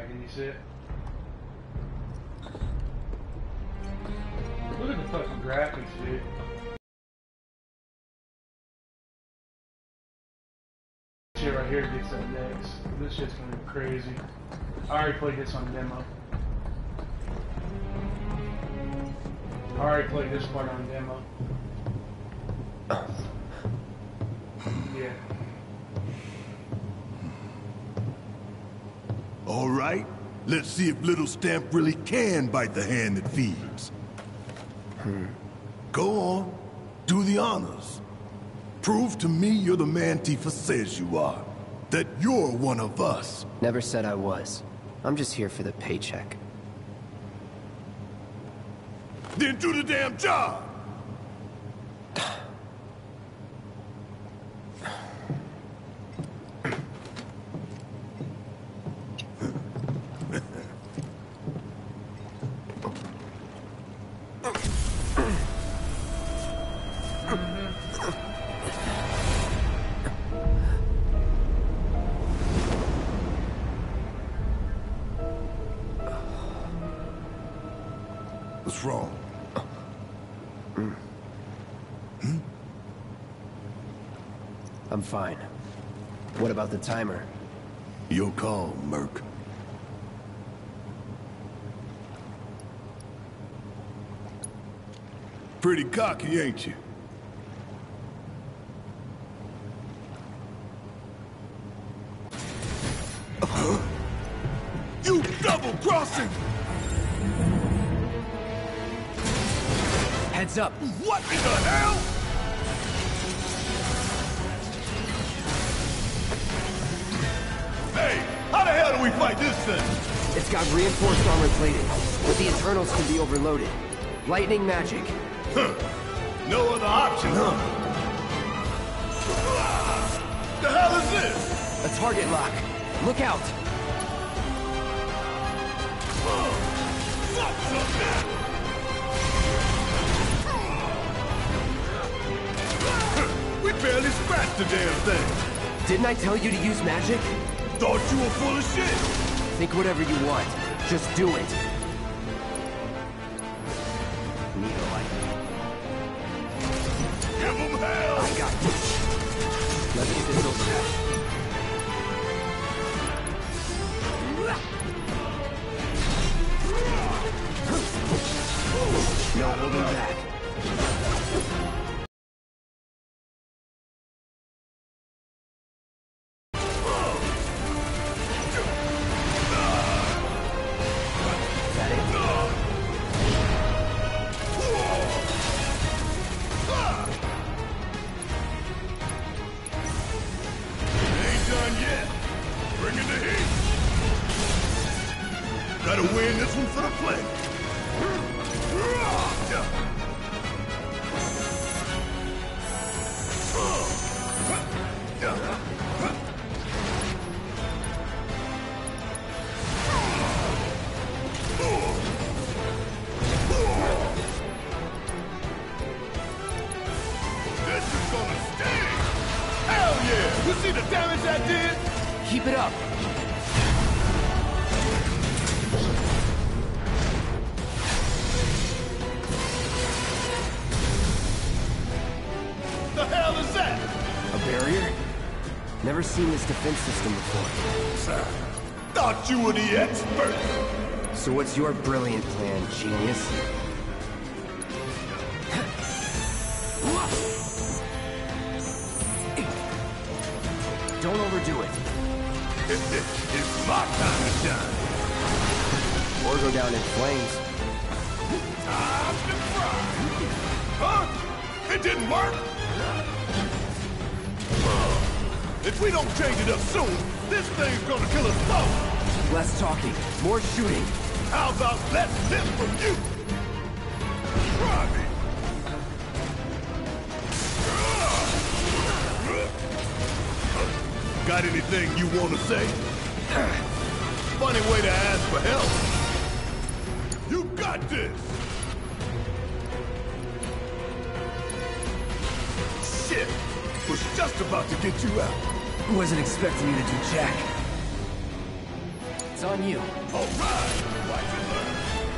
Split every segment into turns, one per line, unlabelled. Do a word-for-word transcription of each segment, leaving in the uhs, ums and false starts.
Can you see it? Look at the fucking graphics, dude. This shit right here gets up next. This shit's gonna be crazy. I already played this on demo. I already played this part on demo. Yeah.
All right, let's see if Little Stamp really can bite the hand that feeds. Hmm. Go on, do the honors. Prove to me you're the man Tifa says you are. That you're one of us.
Never said I was. I'm just here for the paycheck.
Then do the damn job! What's wrong?
Mm.
Hmm?
I'm fine. What about the timer?
Your call, Merc. Pretty cocky, ain't you? Huh? You double-crossing!
Heads up!
What in the hell? Hey, how the hell do we fight this thing?
It's got reinforced armor plated, but the internals can be overloaded. Lightning magic.
Huh. No other option, huh? The hell is this?
A target lock. Look out!
We barely scratched the damn thing.
Didn't I tell you to use magic?
Thought you were full of shit.
Think whatever you want. Just do it. Need a light.
Give him hell!
I got this. Let's get this over with. No holding back.
Gotta win this one for the play. This is gonna sting! Hell yeah! You see the damage I did?
Keep it up.
The hell is that?
A barrier? Never seen this defense system before.
Sir, thought you were the expert.
So what's your brilliant plan, genius? Don't overdo it.
It's my time to shine.
Or go down in flames.
Time to fry. Huh? It didn't work? If we don't change it up soon, this thing's gonna kill us both.
Less talking, more shooting.
How about less tip from you? Try me. Got anything you want to say? Funny way to ask for help. You got this. Shit. Was just about to get you out.
Wasn't expecting you to do jack. It's on you.
All right, watch and learn.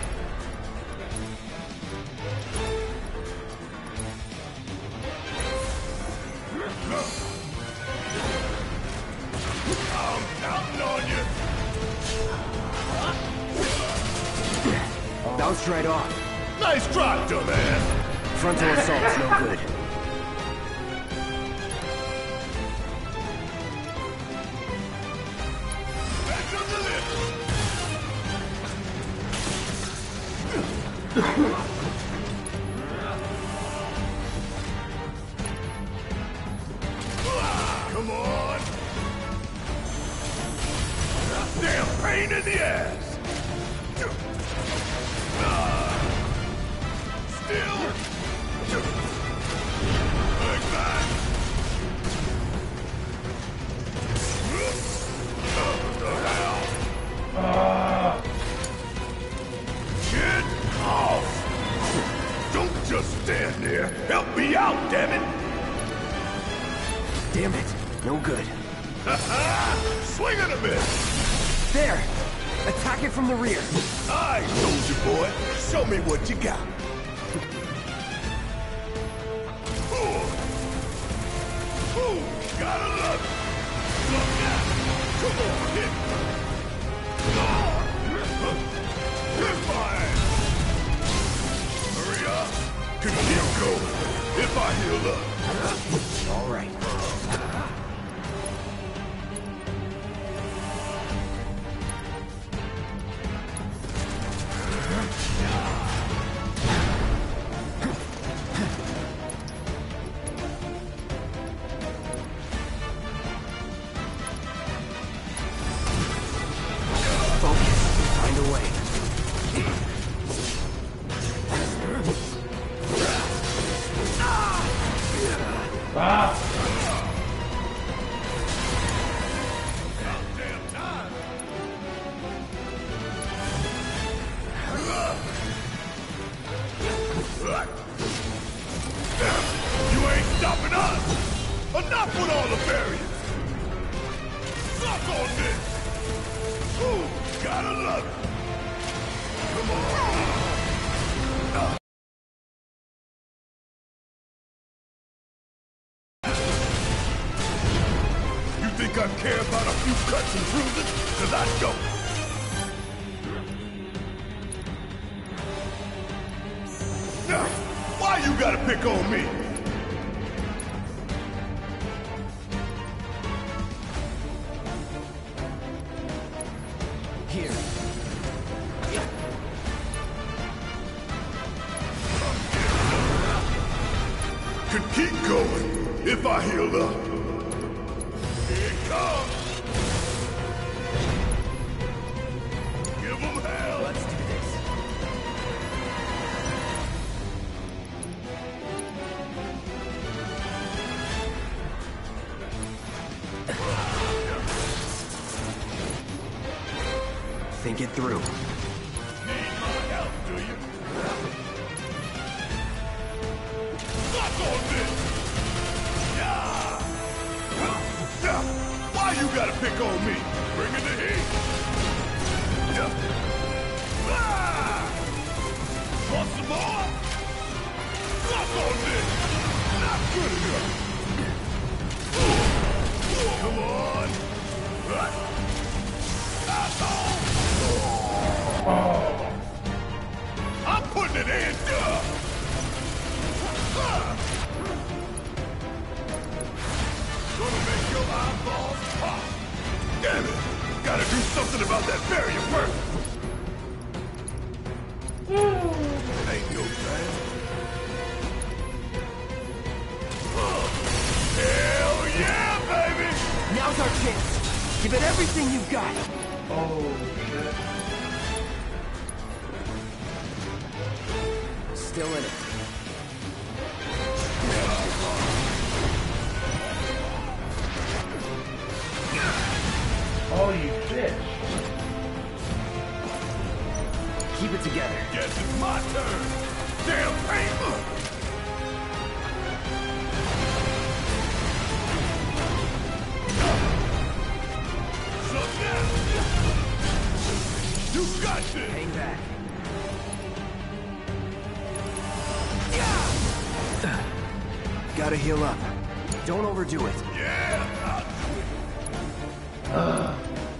I'm counting on you.
Bounced right off.
Nice try, dumbass.
Frontal assault's no good.
Back on the list. Come on. Damn pain in the ass. Still. Like that. What the hell?
Ah,
Get off! Don't just stand there. Help me out, damn it!
Damn it. No good.
Swing and a miss!
There! Attack it from the rear.
Aye, soldier boy. Show me what you got. Ooh. Ooh, gotta love it. Look out! Come on, hit! Ah. Hit my ass! Hurry up! Could keep going if I heal up.
All right. Focus. Find a way.
ah.
Damn time! You ain't stopping us! Enough with all the barriers! Suck on this! Ooh, gotta love it! Come on! You think I care about a few cuts and bruises? Cause I don't! Now, why you gotta pick on me?
Here.
Could keep going if I heal up. Here it comes. Give them hell.
Let's do this. Think it through.
Need my help, do you? Suck on this! Yeah! Now, why you gotta pick on me? Bring in the heat! Yeah. Ah! Want some more? Suck on this! Not good enough! Come on! Right. That's all!
Oh.
I'm putting it in, duh! Ah! Gonna make your eyeballs pop! Damn it! Gotta do something about that barrier first! Ain't no time. Oh, hell yeah, baby!
Now's our chance. Give it everything you've got.
Oh, shit.
Still in it.
Oh, you bitch.
Keep it together.
Guess it's my turn! Damn pain! So now, Watch this.
Hang back. Gotta heal up. Don't overdo it.
Yeah, I'll do it.
Uh.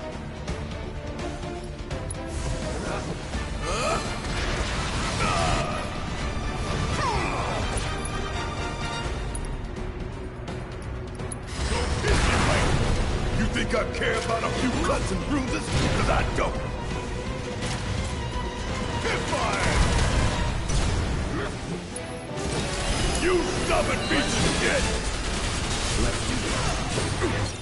You think I care about a few cuts and bruises? Because I don't. Hit fire! You stubborn beast of shit!
Let's do this.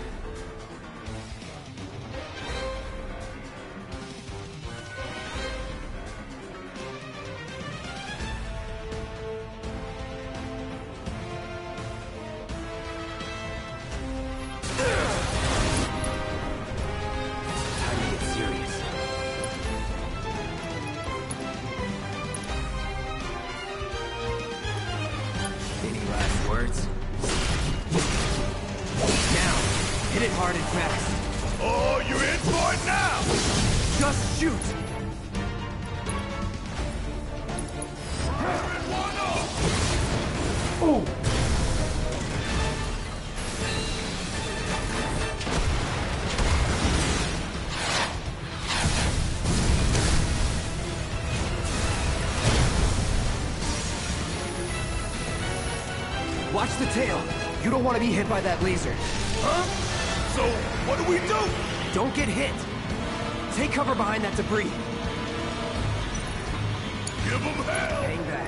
Time to get serious. Any last words? Now, hit it hard and fast.
Oh, you in for it now!
Just shoot!
One off!
Oh!
Watch the tail. You don't want to be hit by that laser.
Huh? So, what do we do?
Don't get hit. Take cover behind that debris.
Give them hell!
Hang back.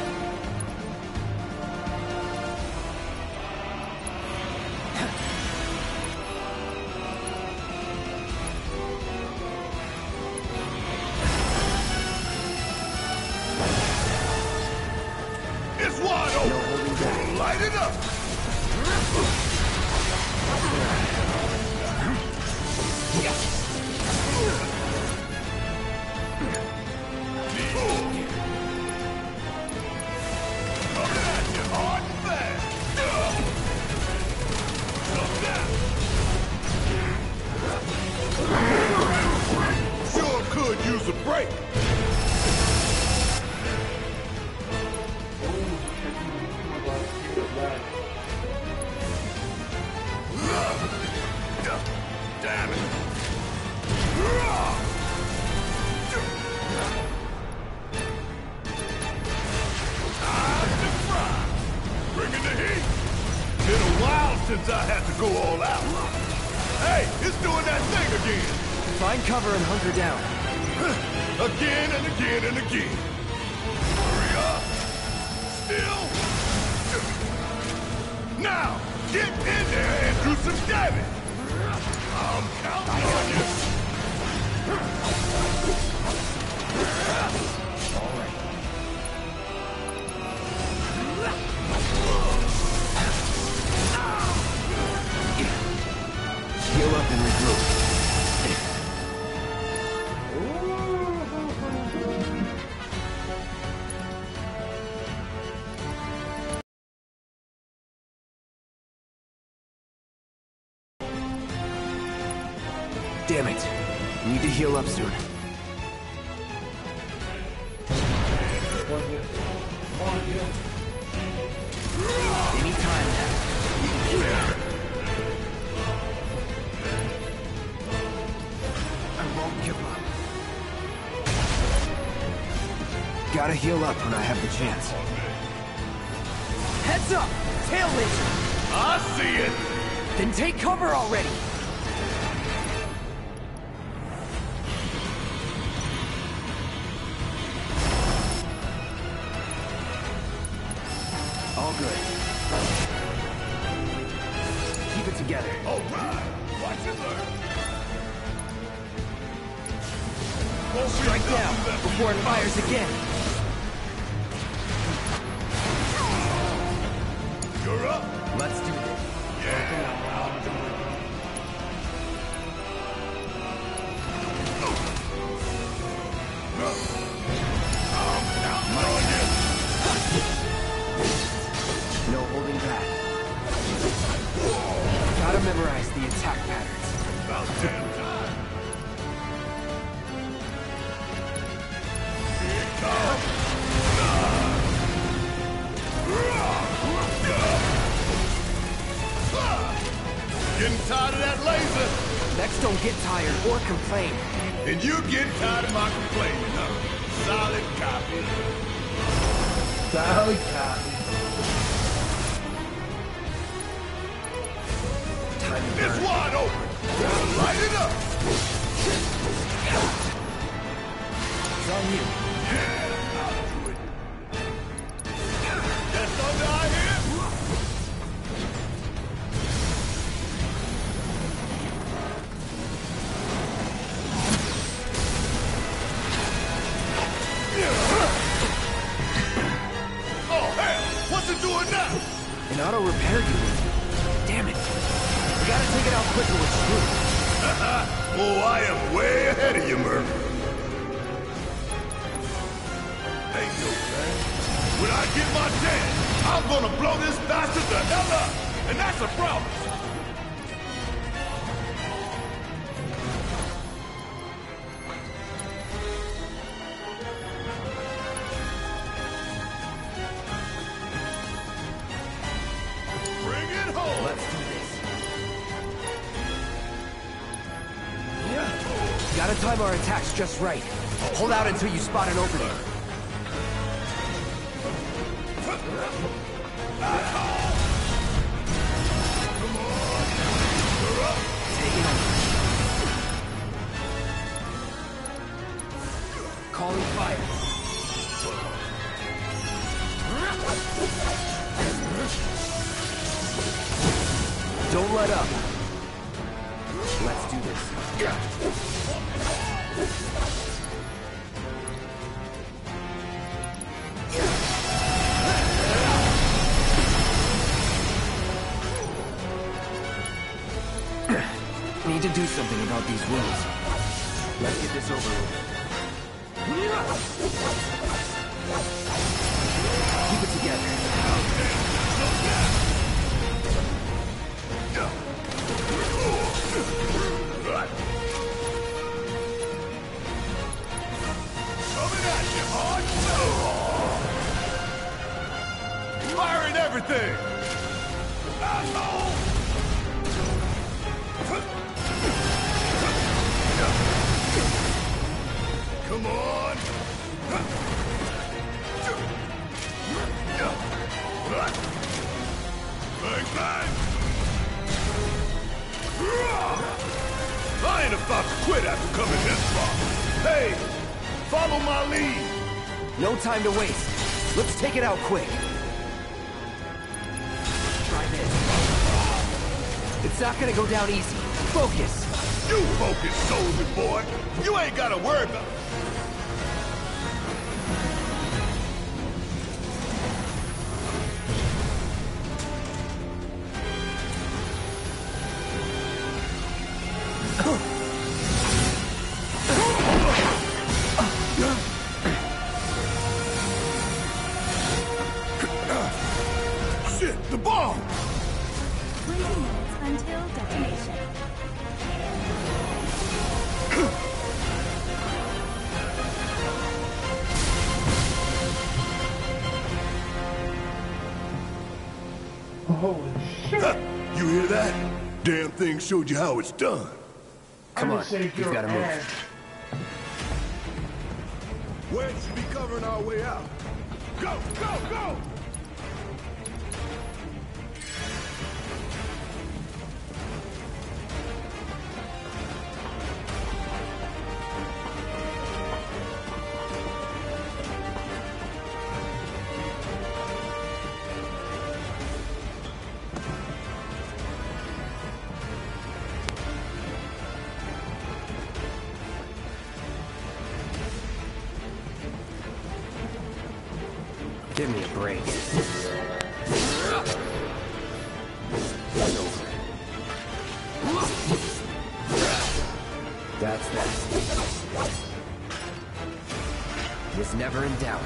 It's wide
No
open!
holding back.
Light it up! Coming at you hard and fast! Come down! Sure could use a break! Damn it! Time to fry! Bringing the heat! Been a while since I had to go all out. Hey, it's doing that thing again!
Find cover and hunker down.
Again and again and again. Hurry up! Still! Now, get in there and do some damage! I'm counting on you!
Heal up and regroup. Damn it. Need to heal up soon. Anytime now. I won't give up. Gotta heal up when I have the chance. Heads up! Tail laser!
I see it!
Then take cover already! All good. Keep it together.
All right! Watch it learn!
Strike down before it fires again.
You're up!
Let's do this.
Yeah! I'm counting on you!
No holding back. Gotta memorize the attack patterns.
About damn time!
don't get tired or complain.
And you get tired of my complaining, huh? Solid copy.
Solid copy.
Time to
It's
burn.
wide open. Light it up.
It's on you.
Yeah, I'll do it. That thunder I hear? Oh, hell! What's it doing now?
An auto repair unit. Damn it. We gotta take it out quicker with screw.
Oh, I am way ahead of you, Murphy. Hey, yo, man. When I get my chance, I'm gonna blow this bastard the hell up. And that's a promise. Bring it home.
Let's do this. Gotta time our attacks just right. Hold out until you spot an opening. Take it over. Calling fire. Don't let up. Let's do this. Need to do something about these wounds. Let's get this over with. Keep it together.
Coming at you, hard. Firing everything. Asshole. Come on. Bang, bang. I ain't about to quit after coming this far. Hey, follow my lead.
No time to waste. Let's take it out quick. Try this. It's not gonna go down easy. Focus.
You focus, soldier boy. You ain't gotta worry about it. Shit, the bomb!
twenty minutes until detonation.
Holy shit.
Huh, you hear that? Damn thing showed you how it's done.
Come
I
on,
just saved
we've
your
gotta move.
ass.
Wedge should be covering our way out. Go, go, go!
Give me a break. That's that. Was never in doubt.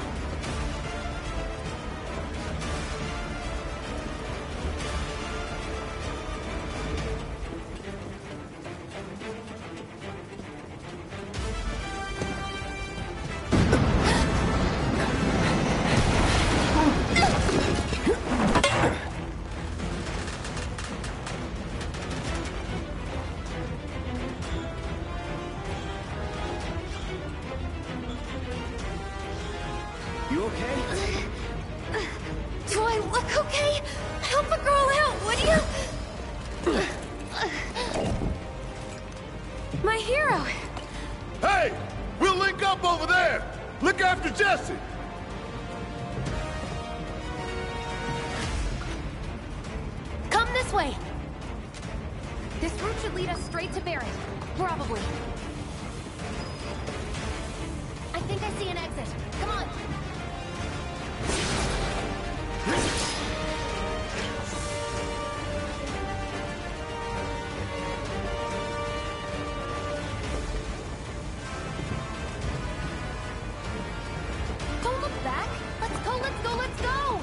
okay?
Do I look okay? Help a girl out, would you? My hero.
Hey! We'll link up over there! Look after Jesse!
Come this way. This route should lead us straight to Barrett. Probably. I think I see an exit. Come on. Don't look back. Let's go, let's go, let's go!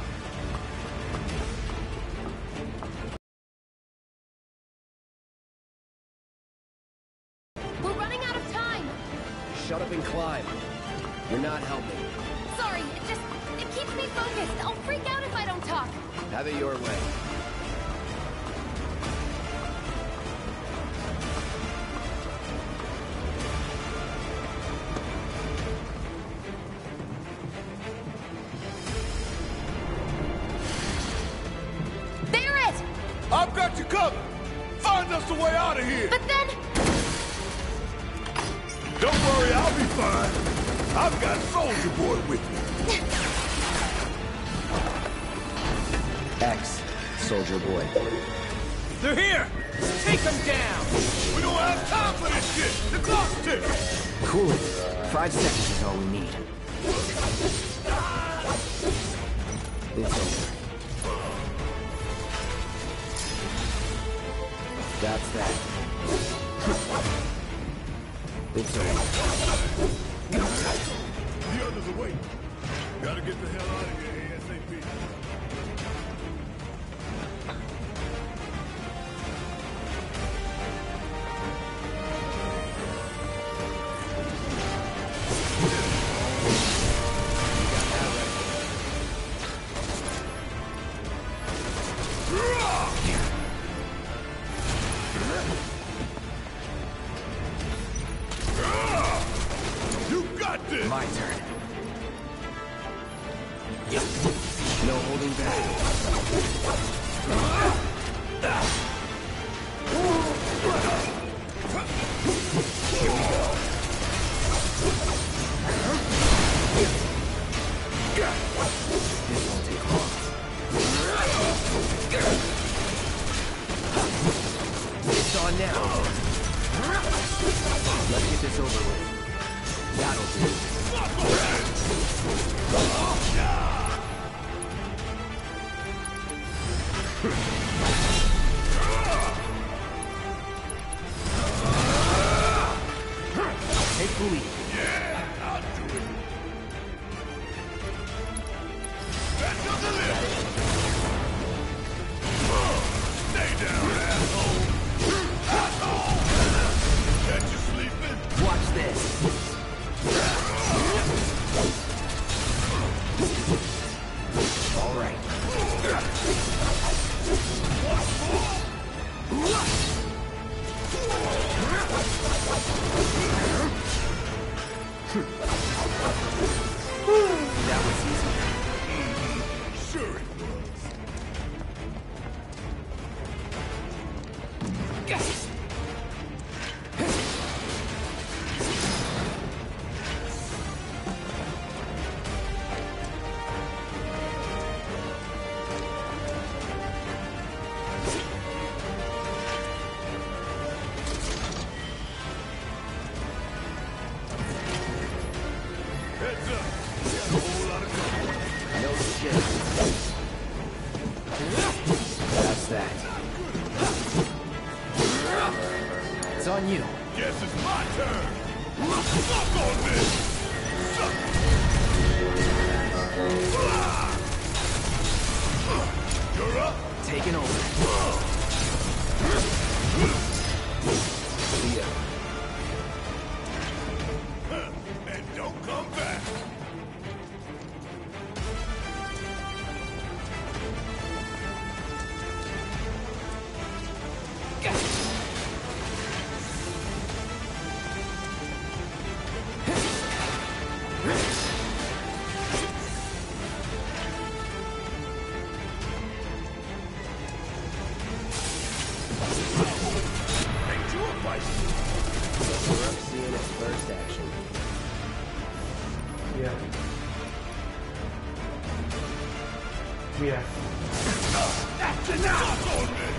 We're running out of time!
Shut up and climb. You're not helping.
Sorry, it just... it keeps me focused. I'll freak out if I don't talk.
Have it your way.
Barrett!
I've got you covered! Find us a way out of here!
But then...
Don't worry, I'll be fine. I've got Soldier Boy with me.
X, Soldier Boy.
They're here! Take them down!
We don't have time for this shit! The clock's ticking!
Cool it. Five seconds is all we need. It's over. That's that. It's over.
The others are waiting. Gotta get the hell out of here ASAP. You got this!
My turn. No holding back. Here we go. This won't take long. It's on now. Let's get this over with. That'll do. Take the lead.
Yeah, I'll do it. That's the limit. Stay down, asshole. Asshole! Catch you sleeping?
Watch this. All right. That was easy.
Sure it was. Heads up. Got a whole lot of company.
No shit. That's that. It's on you.
Guess it's my turn. Suck on this. Suck. You're up.
Taking over. See ya.
And don't come back.
action.
Yeah. Yeah.
That's enough on me!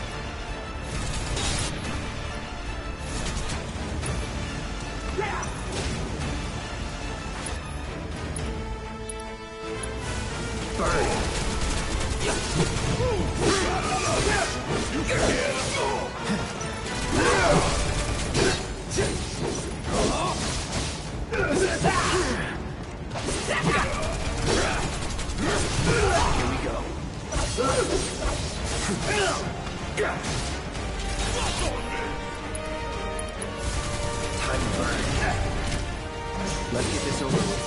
Let's get this over with.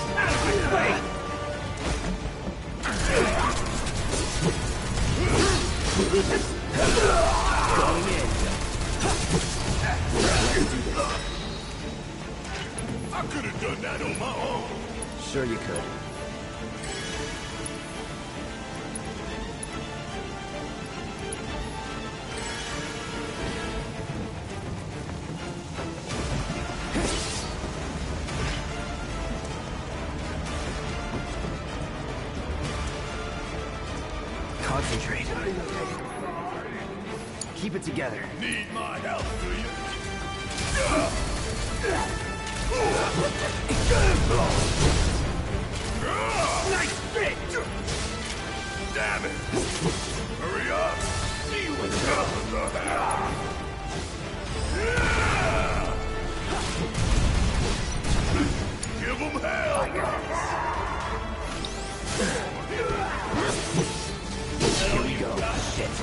Going in.
I could have done that on my own.
Sure you could. Concentrate. Keep it together.
Need my help, do you? Nice fit! Damn it! Hurry up! See what the fellas are having! Give them hell!
Here we go. Shit.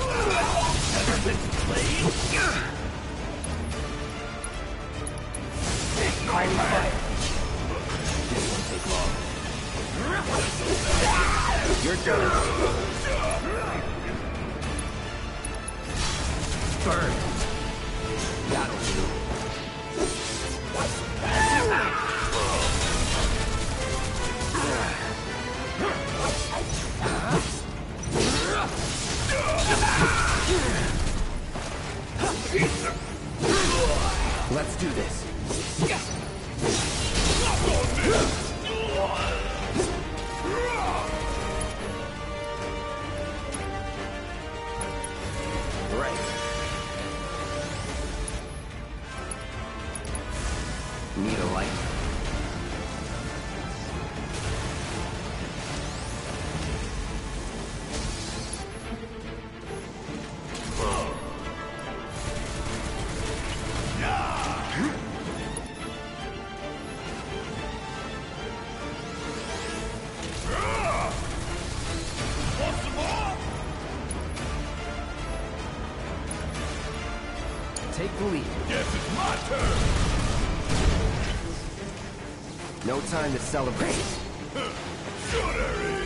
Highly fire. This won't take long. You're done. Burn. That'll do. Let's do this. Right. Need a light. Take the lead.
Guess it's my turn.
No time to celebrate.
Sure there is.